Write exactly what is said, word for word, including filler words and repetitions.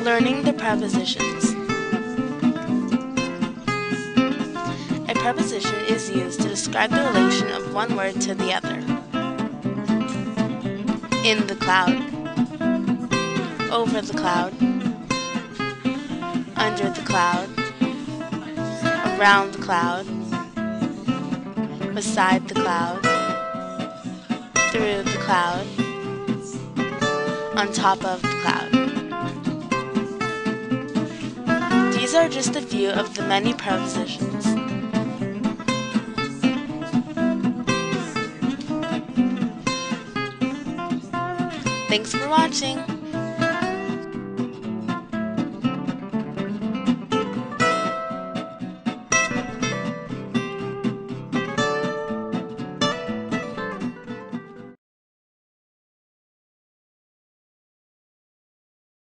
Learning the prepositions. A preposition is used to describe the relation of one word to the other. In the cloud, over the cloud, under the cloud, around the cloud, beside the cloud, through the cloud, on top of the cloud. These are just a few of the many prepositions. Thanks for watching!